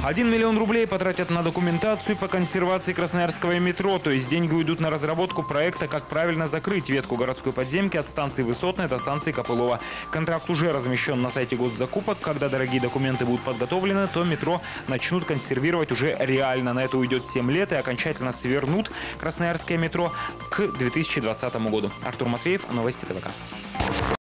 1 миллион рублей потратят на документацию по консервации Красноярского метро. То есть деньги уйдут на разработку проекта, как правильно закрыть ветку городской подземки от станции Высотной до станции Копылова. Контракт уже размещен на сайте госзакупок. Когда дорогие документы будут подготовлены, то метро начнут консервировать уже реально. На это уйдет 7 лет и окончательно свернут Красноярское метро к 2020 году. Артур Матвеев, Новости ТВК.